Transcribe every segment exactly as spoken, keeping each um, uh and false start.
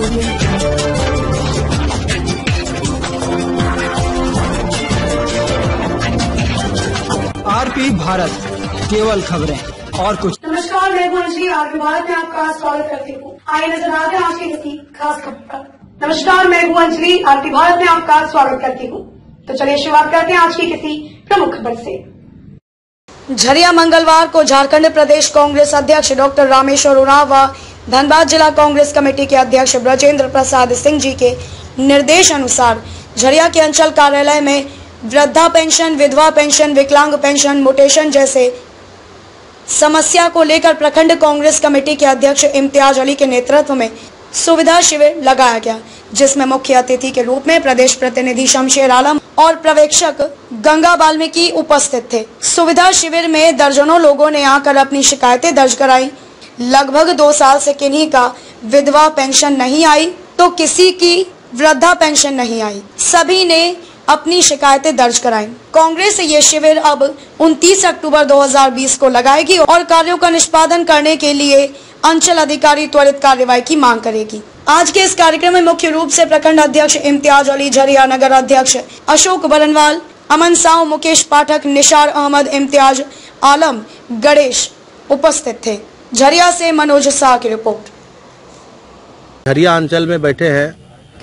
RP Bharat, केवल खबरें और कुछ। नमस्कार, मैं अंजलि, आरपी भारत में आपका स्वागत करती हूँ। आइए नजर आते हैं आज की किसी खास खबर पर। नमस्कार, मैं अंजलि, आरपी भारत में आपका स्वागत करती हूँ। तो चलिए शुरुआत करते हैं आज की किसी प्रमुख खबर से। झरिया मंगलवार को झारखंड प्रदेश कांग्रेस अध्यक्ष डॉक्टर रामेश्वर उरांव व धनबाद जिला कांग्रेस कमेटी के अध्यक्ष ब्रजेंद्र प्रसाद सिंह जी के निर्देश अनुसार झरिया के अंचल कार्यालय में वृद्धा पेंशन, विधवा पेंशन, विकलांग पेंशन, म्यूटेशन जैसे समस्या को लेकर प्रखंड कांग्रेस कमेटी के अध्यक्ष इम्तियाज अली के नेतृत्व में सुविधा शिविर लगाया गया, जिसमें मुख्य अतिथि के रूप में प्रदेश प्रतिनिधि शमशेर आलम और पर्यवेक्षक गंगा वाल्मीकि उपस्थित थे। सुविधा शिविर में दर्जनों लोगों ने आकर अपनी शिकायतें दर्ज कराई। लगभग दो साल से किन्हीं का विधवा पेंशन नहीं आई तो किसी की वृद्धा पेंशन नहीं आई। सभी ने अपनी शिकायतें दर्ज कराई। कांग्रेस ये शिविर अब उनतीस अक्टूबर दो हज़ार बीस को लगाएगी और कार्यों का निष्पादन करने के लिए अंचल अधिकारी त्वरित कार्यवाही की मांग करेगी। आज के इस कार्यक्रम में मुख्य रूप से प्रखंड अध्यक्ष इम्तियाज अली, झरिया नगर अध्यक्ष अशोक बरनवाल, अमन साव, मुकेश पाठक, निशार अहमद, इम्तियाज आलम, गणेश उपस्थित थे। झरिया से मनोज शाह की रिपोर्ट। झरिया अंचल में बैठे हैं।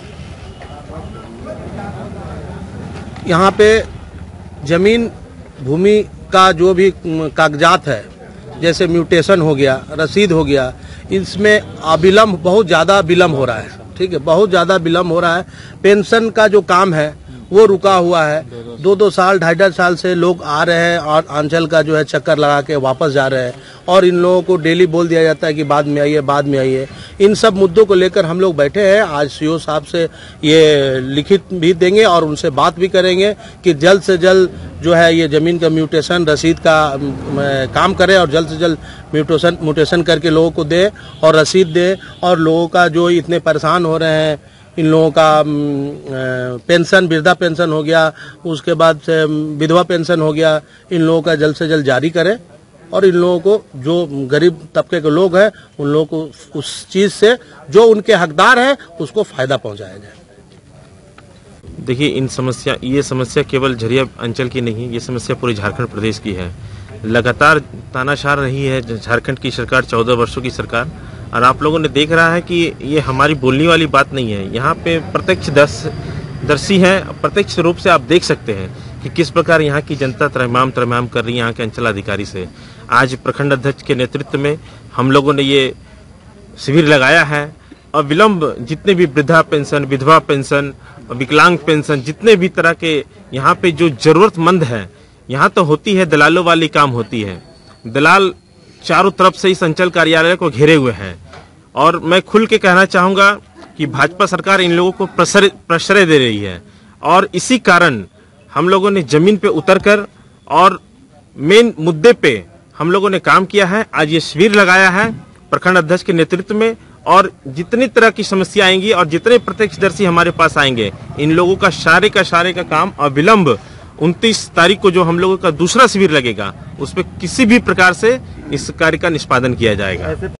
यहाँ पे जमीन भूमि का जो भी कागजात है, जैसे म्यूटेशन हो गया, रसीद हो गया, इसमें अविलंब बहुत ज़्यादा विलम्ब हो रहा है। ठीक है, बहुत ज़्यादा विलम्ब हो रहा है। पेंशन का जो काम है वो रुका हुआ है। दो दो साल ढाई ढाई साल से लोग आ रहे हैं और अंचल का जो है चक्कर लगा के वापस जा रहे हैं और इन लोगों को डेली बोल दिया जाता है कि बाद में आइए, बाद में आइए। इन सब मुद्दों को लेकर हम लोग बैठे हैं। आज सीओ साहब से ये लिखित भी देंगे और उनसे बात भी करेंगे कि जल्द से जल्द जो है ये ज़मीन का म्यूटेशन रसीद का काम करें और जल्द से जल्द म्यूटेशन म्यूटेशन करके लोगों को दे और रसीद दे। और लोगों का जो इतने परेशान हो रहे हैं, इन लोगों का पेंशन, वृद्धा पेंशन हो गया, उसके बाद से विधवा पेंशन हो गया, इन लोगों का जल्द से जल्द जारी करें और इन लोगों को, जो गरीब तबके के लोग हैं, उन लोगों को उस चीज़ से जो उनके हकदार हैं उसको फायदा पहुंचाया जाए। देखिए, इन समस्या ये समस्या केवल झरिया अंचल की नहीं, ये समस्या पूरे झारखंड प्रदेश की है। लगातार तानाशाह रही है झारखंड की सरकार, चौदह वर्षों की सरकार, और आप लोगों ने देख रहा है कि ये हमारी बोलने वाली बात नहीं है। यहाँ पे प्रत्यक्ष दर्श दर्शी हैं, प्रत्यक्ष रूप से आप देख सकते हैं कि किस प्रकार यहाँ की जनता त्रयमाम त्रयमाम कर रही है यहाँ के अंचल अधिकारी से। आज प्रखंड अध्यक्ष के नेतृत्व में हम लोगों ने ये शिविर लगाया है और विलम्ब जितने भी वृद्धा पेंशन, विधवा पेंशन, विकलांग पेंशन, जितने भी तरह के यहाँ पे जो जरूरतमंद है, यहाँ तो होती है दलालों वाली काम होती है। दलाल चारों तरफ से इस अंचल कार्यालय को घेरे हुए हैं और मैं खुल के कहना चाहूँगा कि भाजपा सरकार इन लोगों को प्रश्रय दे रही है और इसी कारण हम लोगों ने जमीन पे उतरकर और मेन मुद्दे पे हम लोगों ने काम किया है। आज ये शिविर लगाया है प्रखंड अध्यक्ष के नेतृत्व में और जितनी तरह की समस्या आएंगी और जितने प्रत्यक्षदर्शी हमारे पास आएंगे, इन लोगों का सारे का सारे का काम अविलंब उनतीस तारीख को जो हम लोगों का दूसरा शिविर लगेगा, उस पर किसी भी प्रकार से इस कार्य का निष्पादन किया जाएगा।